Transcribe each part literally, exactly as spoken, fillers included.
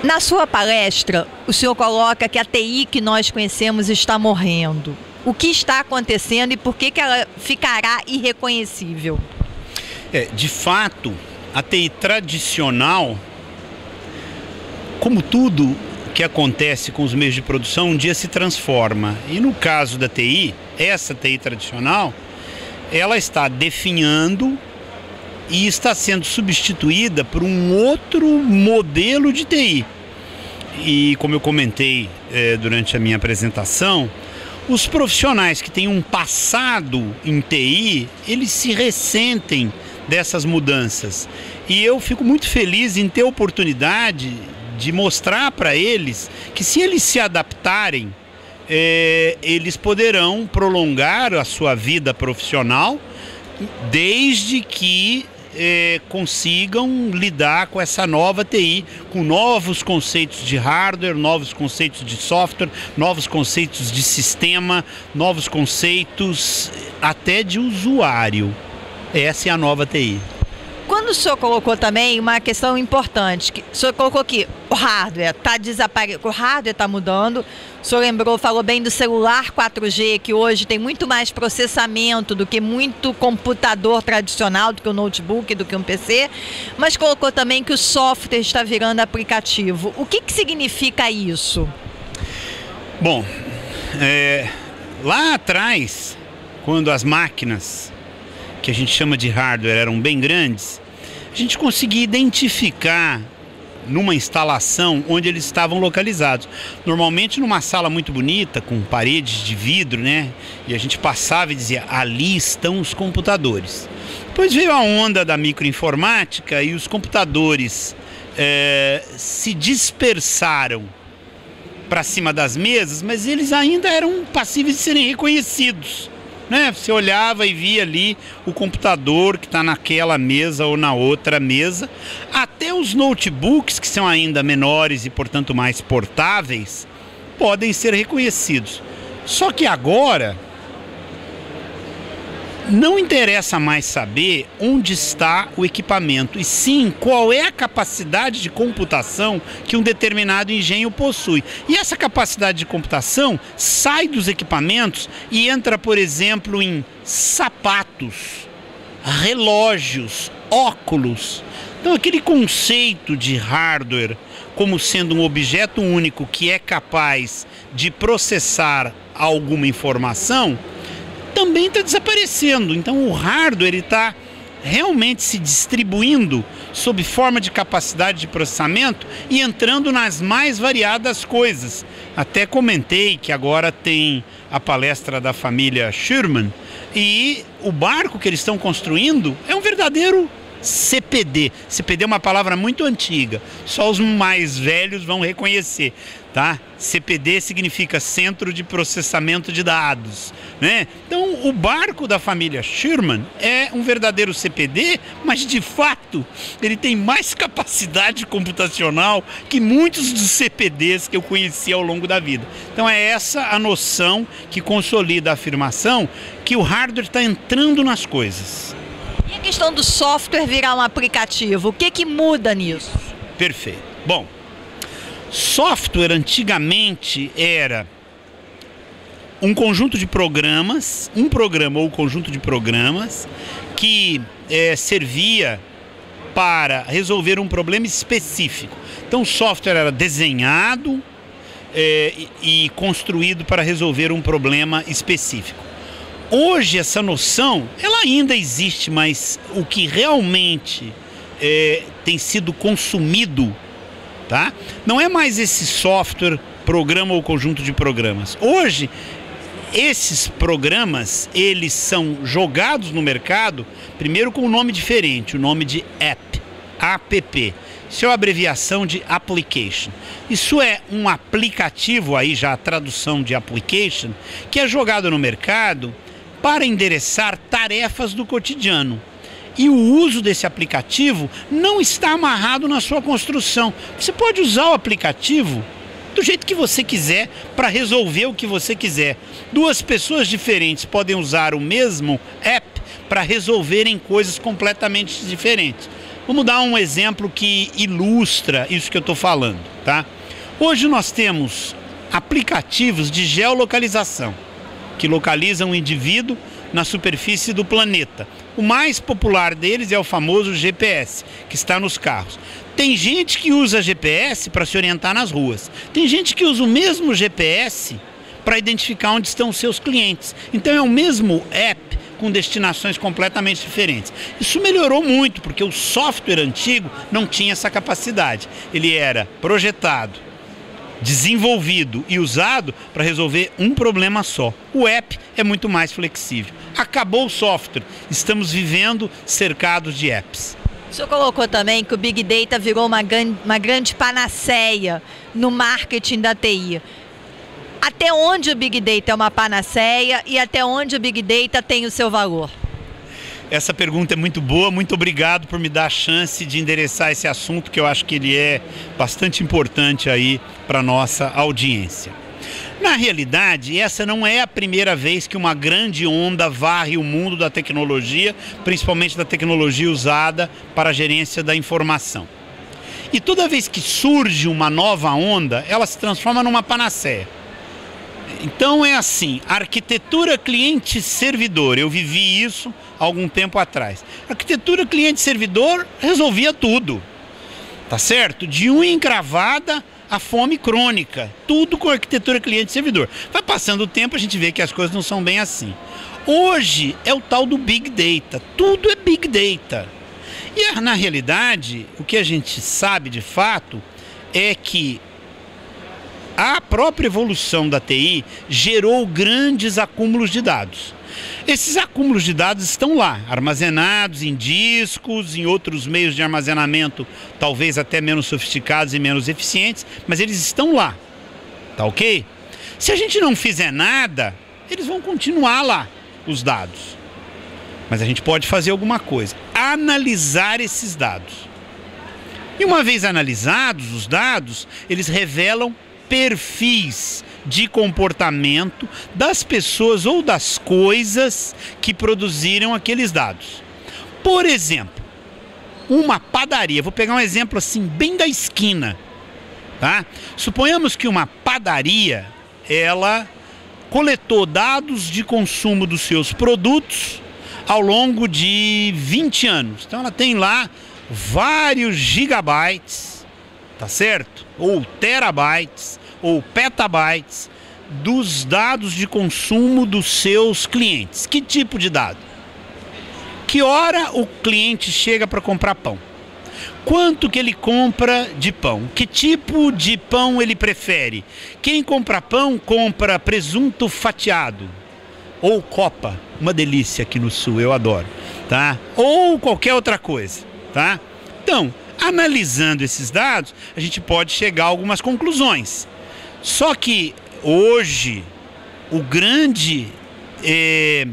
Na sua palestra, o senhor coloca que a T I que nós conhecemos está morrendo. O que está acontecendo e por que que ela ficará irreconhecível? É, de fato, a T I tradicional, como tudo que acontece com os meios de produção, um dia se transforma. E no caso da T I, essa T I tradicional, ela está definhando e está sendo substituída por um outro modelo de T I. E como eu comentei eh, durante a minha apresentação, os profissionais que têm um passado em T I, eles se ressentem dessas mudanças. E eu fico muito feliz em ter a oportunidade de mostrar para eles que, se eles se adaptarem, eh, eles poderão prolongar a sua vida profissional, desde que Eh, consigam lidar com essa nova T I, com novos conceitos de hardware, novos conceitos de software, novos conceitos de sistema, novos conceitos até de usuário. Essa é a nova T I. Quando o senhor colocou também uma questão importante, que o senhor colocou que o hardware está desaparecendo, o hardware está mudando, o senhor lembrou, falou bem do celular quatro G, que hoje tem muito mais processamento do que muito computador tradicional, do que um notebook, do que um P C, mas colocou também que o software está virando aplicativo. O que que significa isso? Bom, é, lá atrás, quando as máquinas que a gente chama de hardware eram bem grandes, a gente conseguia identificar numa instalação onde eles estavam localizados. Normalmente numa sala muito bonita, com paredes de vidro, né? E a gente passava e dizia, ali estão os computadores. Depois veio a onda da microinformática e os computadores é, se dispersaram para cima das mesas, mas eles ainda eram passíveis de serem reconhecidos. Né? Você olhava e via ali o computador que está naquela mesa ou na outra mesa. Até os notebooks, que são ainda menores e, portanto, mais portáveis, podem ser reconhecidos. Só que agora não interessa mais saber onde está o equipamento, e sim qual é a capacidade de computação que um determinado engenho possui. E essa capacidade de computação sai dos equipamentos e entra, por exemplo, em sapatos, relógios, óculos. Então, aquele conceito de hardware como sendo um objeto único que é capaz de processar alguma informação também está desaparecendo. Então o hardware está realmente se distribuindo sob forma de capacidade de processamento e entrando nas mais variadas coisas. Até comentei que agora tem a palestra da família Sherman e o barco que eles estão construindo é um verdadeiro C P D. C P D é uma palavra muito antiga, só os mais velhos vão reconhecer, tá? C P D significa Centro de Processamento de Dados, né? Então, o barco da família Sherman é um verdadeiro C P D, mas de fato ele tem mais capacidade computacional que muitos dos C P Ds que eu conheci ao longo da vida. Então, é essa a noção que consolida a afirmação que o hardware está entrando nas coisas. E a questão do software virar um aplicativo, o que que muda nisso? Perfeito. Bom, software antigamente era um conjunto de programas, um programa ou conjunto de programas que é, servia para resolver um problema específico. Então o software era desenhado é, e, e construído para resolver um problema específico. Hoje essa noção, ela ainda existe, mas o que realmente é, tem sido consumido, tá? Não é mais esse software, programa ou conjunto de programas. Hoje, esses programas, eles são jogados no mercado, primeiro com um nome diferente, o nome de app, app. Isso é uma abreviação de application. Isso é um aplicativo, aí já a tradução de application, que é jogado no mercado para endereçar tarefas do cotidiano. E o uso desse aplicativo não está amarrado na sua construção. Você pode usar o aplicativo do jeito que você quiser para resolver o que você quiser. Duas pessoas diferentes podem usar o mesmo app para resolverem coisas completamente diferentes. Vamos dar um exemplo que ilustra isso que eu estou falando, tá? Hoje nós temos aplicativos de geolocalização que localizam o indivíduo na superfície do planeta. O mais popular deles é o famoso G P S, que está nos carros. Tem gente que usa G P S para se orientar nas ruas. Tem gente que usa o mesmo G P S para identificar onde estão os seus clientes. Então é o mesmo app com destinações completamente diferentes. Isso melhorou muito, porque o software antigo não tinha essa capacidade. Ele era projetado, desenvolvido e usado para resolver um problema só. O app é muito mais flexível. Acabou o software, estamos vivendo cercados de apps. O senhor colocou também que o Big Data virou uma, uma grande panaceia no marketing da T I. Até onde o Big Data é uma panaceia e até onde o Big Data tem o seu valor? Essa pergunta é muito boa, muito obrigado por me dar a chance de endereçar esse assunto, que eu acho que ele é bastante importante aí para a nossa audiência. Na realidade, essa não é a primeira vez que uma grande onda varre o mundo da tecnologia, principalmente da tecnologia usada para a gerência da informação. E toda vez que surge uma nova onda, ela se transforma numa panaceia. Então é assim, arquitetura cliente-servidor, eu vivi isso há algum tempo atrás. Arquitetura cliente-servidor resolvia tudo, tá certo? De unha encravada a fome crônica, tudo com arquitetura cliente-servidor. Vai passando o tempo, a gente vê que as coisas não são bem assim. Hoje é o tal do Big Data, tudo é Big Data. E na realidade, o que a gente sabe de fato é que a própria evolução da T I gerou grandes acúmulos de dados. Esses acúmulos de dados estão lá, armazenados em discos, em outros meios de armazenamento, talvez até menos sofisticados e menos eficientes, mas eles estão lá, tá ok? Se a gente não fizer nada, eles vão continuar lá, os dados. Mas a gente pode fazer alguma coisa, analisar esses dados. E uma vez analisados os dados, eles revelam perfis de comportamento das pessoas ou das coisas que produziram aqueles dados. Por exemplo, uma padaria, vou pegar um exemplo assim bem da esquina, tá? Suponhamos que uma padaria, ela coletou dados de consumo dos seus produtos ao longo de vinte anos. Então ela tem lá vários gigabytes, tá certo? Ou terabytes, ou petabytes dos dados de consumo dos seus clientes. Que tipo de dado? Que hora o cliente chega para comprar pão? Quanto que ele compra de pão? Que tipo de pão ele prefere? Quem compra pão, compra presunto fatiado ou copa, uma delícia aqui no sul, eu adoro, tá? Ou qualquer outra coisa, tá? Então, analisando esses dados, a gente pode chegar a algumas conclusões. Só que hoje o grande é,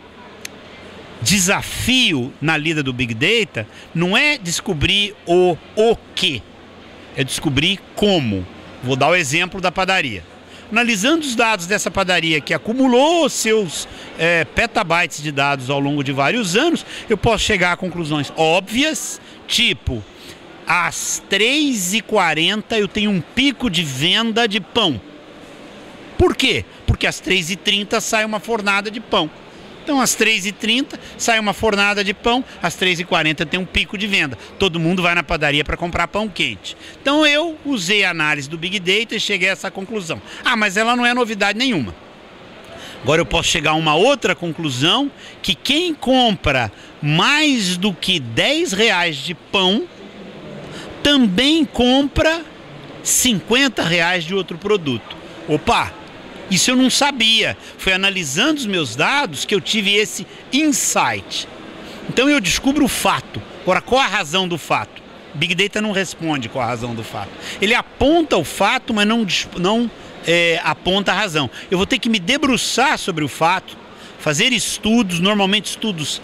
desafio na lida do Big Data não é descobrir o o que, é descobrir como. Vou dar o exemplo da padaria. Analisando os dados dessa padaria que acumulou seus é, petabytes de dados ao longo de vários anos, eu posso chegar a conclusões óbvias, tipo, às três e quarenta eu tenho um pico de venda de pão. Por quê? Porque às três e trinta sai uma fornada de pão. Então às três e trinta sai uma fornada de pão, às três e quarenta tem um pico de venda. Todo mundo vai na padaria para comprar pão quente. Então eu usei a análise do Big Data e cheguei a essa conclusão. Ah, mas ela não é novidade nenhuma. Agora eu posso chegar a uma outra conclusão, que quem compra mais do que dez reais de pão também compra cinquenta reais de outro produto. Opa, isso eu não sabia. Foi analisando os meus dados que eu tive esse insight. Então eu descubro o fato. Agora, qual a razão do fato? Big Data não responde qual a razão do fato. Ele aponta o fato, mas não, não é, aponta a razão. Eu vou ter que me debruçar sobre o fato, fazer estudos, normalmente estudos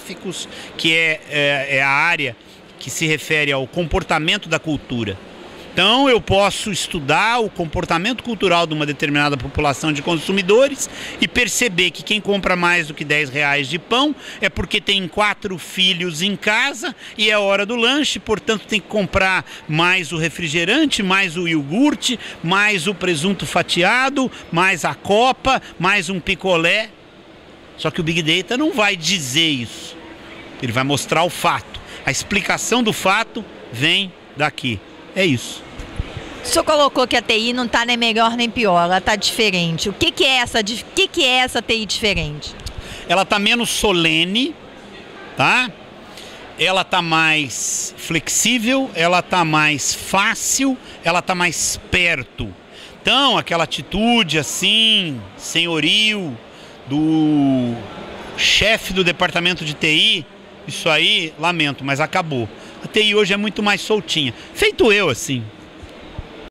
etnográficos, que é, é, é a área que se refere ao comportamento da cultura. Então eu posso estudar o comportamento cultural de uma determinada população de consumidores e perceber que quem compra mais do que dez reais de pão é porque tem quatro filhos em casa e é hora do lanche, portanto tem que comprar mais o refrigerante, mais o iogurte, mais o presunto fatiado, mais a copa, mais um picolé. Só que o Big Data não vai dizer isso. Ele vai mostrar o fato. A explicação do fato vem daqui. É isso. O senhor colocou que a T I não está nem melhor nem pior, ela está diferente. O que, que, é essa, o que, que é essa T I diferente? Ela está menos solene, tá? Ela está mais flexível, ela está mais fácil, ela está mais perto. Então, aquela atitude assim, senhoril, do chefe do departamento de T I, isso aí, lamento, mas acabou. A T I hoje é muito mais soltinha. Feito eu, assim.